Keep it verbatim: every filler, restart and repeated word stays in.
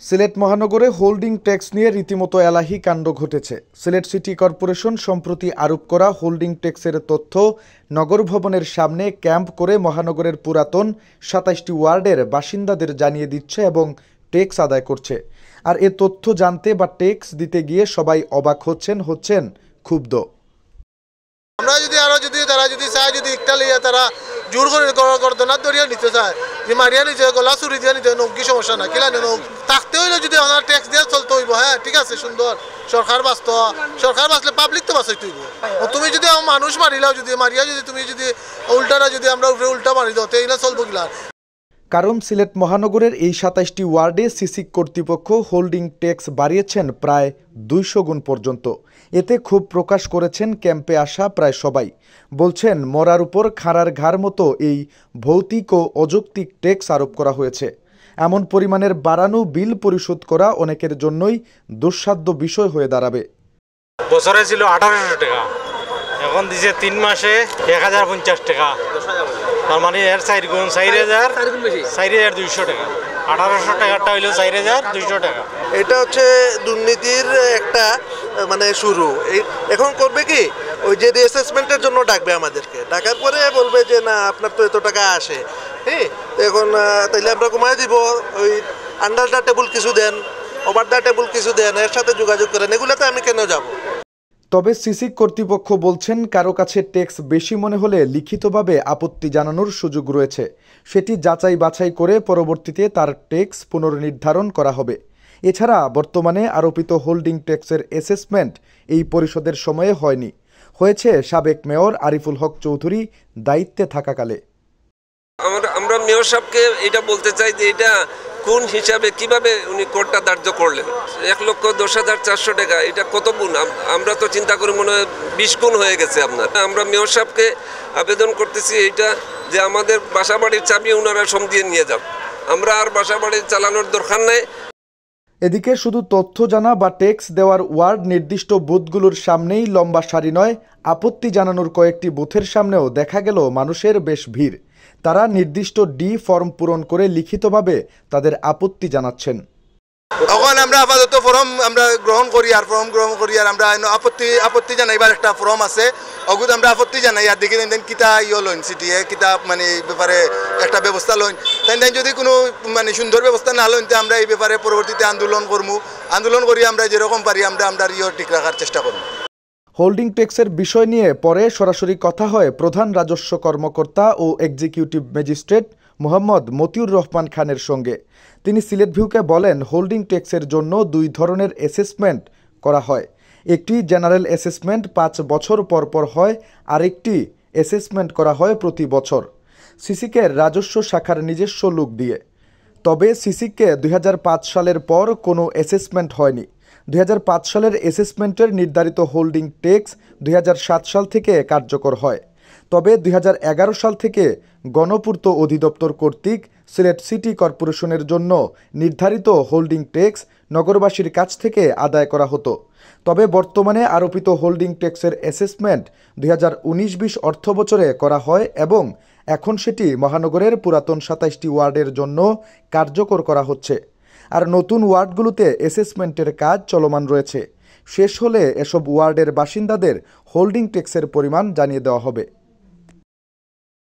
Sylhet মহানগরে holding tax নিয়ে রীতিমতো এলাহি কাণ্ড ঘটেছে। সিলেট সিটি কর্পোরেশন সম্প্রতি আরোপ করা হোল্ডিং ট্যাক্সের তথ্য নগর ভবনের সামনে ক্যাম্প করে মহানগরের পুরাতন সাতাশটি ওয়ার্ডের বাসিন্দাদের জানিয়ে দিচ্ছে এবং ট্যাক্স আদায় করছে। আর এ তথ্য জানতে বা ট্যাক্স দিতে গিয়ে সবাই অবাক হচ্ছেন হচ্ছেন ক্ষুব্ধ। আমরা যদি আরো যদি তারা যদি চায় যদি একটা লিয়ে তারা জোর করে গর্দনার দরিয়া নিতে চায় যে মারিয়া নিতে গলা চুরি দিয়ে নিতে নৌকি সমস্যা না কিলা নৌ থাকতে হইলে যদি আমার ট্যাক্স দিয়ে চলতে হইব। হ্যাঁ ঠিক আছে সুন্দর সরকার বাঁচত সরকার বাঁচলে পাবলিক তো বাঁচাইতে হইব। তুমি যদি মানুষ মারিলাও যদি মারিয়া যদি তুমি যদি উল্টাটা যদি আমরা উপরে উল্টা মারি দাও তো এইগুলা চলবো কিলা। কারণ সিলেট মহানগরের এই সাতাশটি ওয়ার্ডে সিসিক কর্তৃপক্ষ হোল্ডিং ট্যাক্স বাড়িয়েছেন প্রায় দুইশো গুণ পর্যন্ত। এতে ক্ষোভ প্রকাশ করেছেন ক্যাম্পে আসা প্রায় সবাই। বলছেন মরার উপর খাঁড়ার ঘাড় মতো এই ভৌতিক ও অযৌক্তিক ট্যাক্স আরোপ করা হয়েছে। এমন পরিমাণের বাড়ানো বিল পরিশোধ করা অনেকের জন্যই দুঃসাধ্য বিষয় হয়ে দাঁড়াবে। বছরে ছিল আঠারোশো টাকা, এখন দিছে তিন মাসে এক হাজার পঞ্চাশ টাকা, তার মানে এর চার গুণ চার হাজার চার হাজার দুইশো টাকা। আঠারোশো টাকাটা হইলো চার হাজার দুইশো টাকা। এটা হচ্ছে দুর্নীতির একটা মানে শুরু। এখন করবে কি ওই যে অ্যাসেসমেন্টের জন্য ডাকবে আমাদেরকে, ডাকার পরে বলবে যে না আপনার তো এত টাকা আসে, হ্যাঁ এখন তাইলে আমরা কমাই দিব, ওই আন্ডার দ্য টেবল কিছু দেন, ওভার দ্য টেবল কিছু দেন, এর সাথে যোগাযোগ করেন, এগুলোতে আমি কেন যাব। তবে সিসিক কর্তৃপক্ষ বলছেন কারো কাছে ট্যাক্স বেশি মনে হলে লিখিতভাবে আপত্তি জানানোর সুযোগ রয়েছে। সেটি যাচাই বাছাই করে পরবর্তীতে তার ট্যাক্স পুনর্নির্ধারণ করা হবে। এছাড়া বর্তমানে আরোপিত হোল্ডিং ট্যাক্সের অ্যাসেসমেন্ট এই পরিষদের সময়ে হয়নি, হয়েছে সাবেক মেয়র আরিফুল হক চৌধুরী দায়িত্বে থাকাকালে। আমরা আমরা মেয়র সাহেবকে এটা বলতে চাই যে এটা কোন হিসাবে কিভাবে উনি কোর্টটা ধার্য করলেন। এক লক্ষ দশ হাজার চারশো টাকা, এটা কত গুণ? আমরা তো চিন্তা করি মনে হয় বিশ গুণ হয়ে গেছে আপনার। আমরা মেয়র সাহেবকে আবেদন করতেছি এইটা যে আমাদের বাসা বাড়ির চাবি ওনারা সম দিয়ে নিয়ে যান, আমরা আর বাসা বাড়ি চালানোর দরকার নেই। এদিকে শুধু তথ্য জানা বা ট্যাক্স দেওয়ার ওয়ার্ড নির্দিষ্ট বুথগুলোর সামনেই লম্বা সারি নয়, আপত্তি জানানোর কয়েকটি বুথের সামনেও দেখা গেল মানুষের বেশ ভিড়। তারা নির্দিষ্ট ডি ফর্ম পূরণ করে লিখিতভাবে তাদের আপত্তি জানাচ্ছেন। এখন আমরা আপাতত ফর্ম আমরা গ্রহণ করি আর ফর্ম গ্রহণ করি আর আমরা আপত্তি আপত্তি জানাইবার একটা ফর্ম আছে, অগুত আমরা আপত্তি জানাই আর দেখি দেন কিতা ইয়ে লইন সিটিয়ে কিতা মানে এই ব্যাপারে একটা ব্যবস্থা লইন। তাই দেন যদি কোনো মানে সুন্দর ব্যবস্থা না লইন তো আমরা এই ব্যাপারে পরবর্তীতে আন্দোলন করবো, আন্দোলন করি আমরা যেরকম পারি আমরা আমরা ইয়ে ঠিক রাখার চেষ্টা করবো। হোল্ডিং ট্যাক্সের বিষয় নিয়ে পরে সরাসরি কথা হয় প্রধান রাজস্ব কর্মকর্তা ও এক্সিকিউটিভ ম্যাজিস্ট্রেট মোহাম্মদ মতিউর রহমান খানের সঙ্গে। তিনি সিলেট ভিউকে বলেন হোল্ডিং ট্যাক্সের জন্য দুই ধরনের অ্যাসেসমেন্ট করা হয়। একটি জেনারেল অ্যাসেসমেন্ট পাঁচ বছর পর পর হয়, আরেকটি অ্যাসেসমেন্ট করা হয় প্রতি বছর সিসিকে রাজস্ব শাখার নিজস্ব লোক দিয়ে। তবে সিসিকে দুই হাজার পাঁচ সালের পর কোনো অ্যাসেসমেন্ট হয়নি। দুই হাজার পাঁচ সালের অ্যাসেসমেন্টের নির্ধারিত হোল্ডিং ট্যাক্স দুই হাজার সাত সাল থেকে কার্যকর হয়। তবে দুই হাজার এগারো সাল থেকে গণপূর্ত অধিদপ্তর কর্তৃক সিলেট সিটি কর্পোরেশনের জন্য নির্ধারিত হোল্ডিং ট্যাক্স নগরবাসীর কাছ থেকে আদায় করা হতো। তবে বর্তমানে আরোপিত হোল্ডিং ট্যাক্সের অ্যাসেসমেন্ট দুই হাজার উনিশ বিশ অর্থ বছরে করা হয় এবং এখন সেটি মহানগরের পুরাতন সাতাশটি ওয়ার্ডের জন্য কার্যকর করা হচ্ছে। আর নতুন ওয়ার্ডগুলোতে অ্যাসেসমেন্টের কাজ চলমান রয়েছে। শেষ হলে এসব ওয়ার্ডের বাসিন্দাদের হোল্ডিং ট্যাক্সের পরিমাণ জানিয়ে দেওয়া হবে।